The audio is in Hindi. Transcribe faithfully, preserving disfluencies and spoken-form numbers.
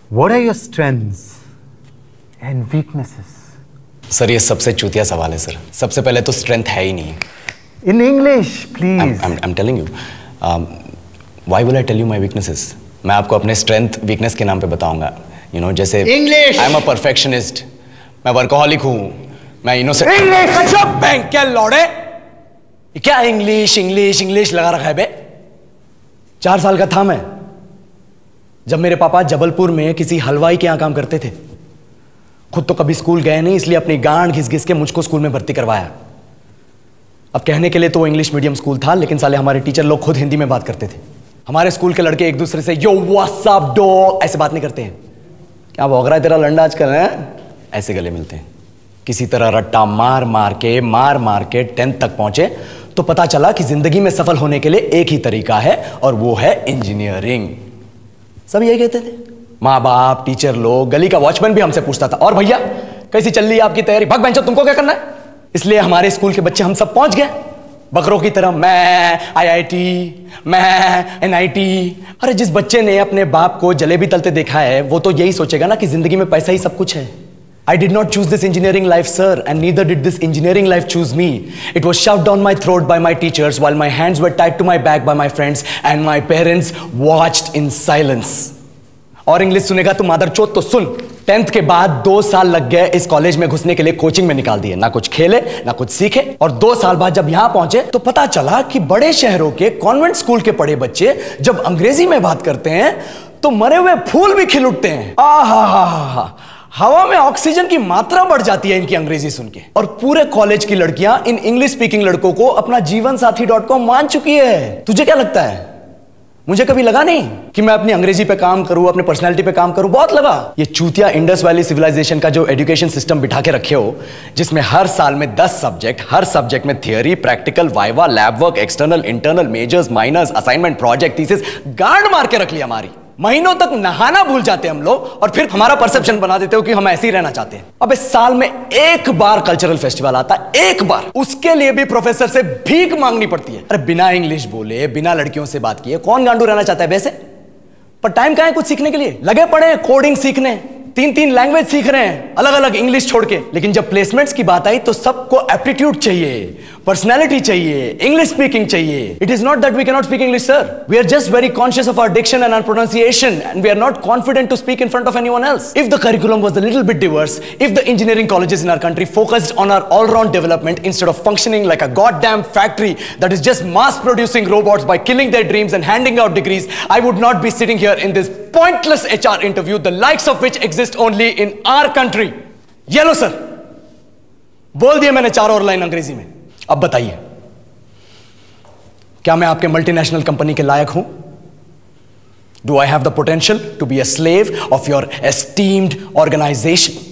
What are your strengths and weaknesses? Sir ये सबसे चूतिया सवाल है सर। सबसे पहले तो स्ट्रेंथ है ही नहीं। In English, please. I'm, I'm, I'm telling you. Um, why will I tell you my weaknesses? मैं आपको अपने स्ट्रेंथ वीकनेस के नाम पे बताऊंगा। You know, जैसे English. I'm a perfectionist. मैं वर्कोहॉलिक हूँ। मैं इनोसेंट। English. अच्छा बैंक क्या लौड़े? क्या इंग्लिश इंग्लिश इंग्लिश लगा रखा है बे? चार साल का था मैं जब मेरे पापा जबलपुर में किसी हलवाई के यहाँ काम करते थे। खुद तो कभी स्कूल गए नहीं, इसलिए अपनी गांड घिस घिस के मुझको स्कूल में भर्ती करवाया। अब कहने के लिए तो वो इंग्लिश मीडियम स्कूल था, लेकिन साले हमारे टीचर लोग खुद हिंदी में बात करते थे। हमारे स्कूल के लड़के एक दूसरे से यो व्हाट्स अप डॉग ऐसे बात नहीं करते हैं। क्या भौंक रहा है तेरा लंडा आजकल है? ऐसे गले मिलते हैं। किसी तरह रट्टा मार मार के मार मार के टेंथ तक पहुंचे तो पता चला कि जिंदगी में सफल होने के लिए एक ही तरीका है और वो है इंजीनियरिंग। सब यही कहते थे। माँ बाप, टीचर लोग, गली का वॉचमैन भी हमसे पूछता था, और भैया कैसी चल रही है आपकी तैयारी? भग बेंचो, तुमको क्या करना है? इसलिए हमारे स्कूल के बच्चे हम सब पहुंच गए बकरों की तरह। मैं आई आई टी, मैं एन आई टी। अरे जिस बच्चे ने अपने बाप को जलेबी तलते देखा है वो तो यही सोचेगा ना कि जिंदगी में पैसा ही सब कुछ है। I did not choose this engineering life, sir, and neither did this engineering life choose me. It was shoved down my throat by my teachers while my hands were tied to my back by my friends and my parents watched in silence. और इंग्लिश सुनेगा तू मादरचोद तो सुन। टेंथ के बाद दो साल लग गए इस कॉलेज में घुसने के लिए, कोचिंग में निकाल दिए। ना कुछ खेले ना कुछ सीखे, और दो साल बाद जब यहां पहुंचे तो पता चला कि बड़े शहरों के कॉन्वेंट स्कूल के पढ़े बच्चे जब अंग्रेजी में बात करते हैं तो मरे हुए फूल भी खिल उठते हैं। आ हा हा हा हवा में ऑक्सीजन की मात्रा बढ़ जाती है इनकी अंग्रेजी सुन के। और पूरे कॉलेज की लड़कियां इन इंग्लिश स्पीकिंग लड़कों को अपना जीवन साथी डॉट कॉम मान चुकी है। तुझे क्या लगता है? मुझे कभी लगा नहीं कि मैं अपनी अंग्रेजी पे काम करूं, अपने पर्सनालिटी पे काम करूं। बहुत लगा। ये चूतिया इंडस वैली सिविलाइजेशन का जो एजुकेशन सिस्टम बिठा के रखे हो, जिसमें हर साल में दस सब्जेक्ट, हर सब्जेक्ट में theory, practical, viva, lab work, external, internal, majors, minors, assignment, project, thesis, गांड मार के रख लिया हमारी। महीनों तक नहाना भूल जाते हैं हम लोग, और फिर हमारा परसेप्शन बना देते हो कि हम ऐसे ही रहना चाहते हैं। अब इस साल में एक बार कल्चरल फेस्टिवल आता है, एक बार। उसके लिए भी प्रोफेसर से भीख मांगनी पड़ती है। अरे बिना इंग्लिश बोले, बिना लड़कियों से बात किए कौन गांडू रहना चाहता है वैसे? पर टाइम कहां है कुछ सीखने के लिए? लगे पड़े हैं कोडिंग सीखने, तीन तीन लैंग्वेज सीख रहे हैं, अलग अलग इंग्लिश छोड़ के। लेकिन जब प्लेसमेंट्स की बात आई तो सबको एप्टीट्यूड चाहिए, पर्सनैलिटी चाहिए, इंग्लिश स्पीकिंग चाहिए। It is not that we can not speak English, sir. We are just very conscious of our diction and our pronunciation, and we are not confident to speak in front of anyone else. If the curriculum was a little bit diverse, if the engineering colleges in our country focused on our all round development instead of functioning like a goddamn factory that is just mass producing robots by killing their dreams and handing out degrees, I would not be sitting here in this pointless H R interview, the likes of which exist only in our country. ये लो सर, बोल दिया मैंने चार और लाइन अंग्रेजी में। अब बताइए, क्या मैं आपके मल्टीनेशनल कंपनी के लायक हूं? Do I have the potential to be a slave of your esteemed organization?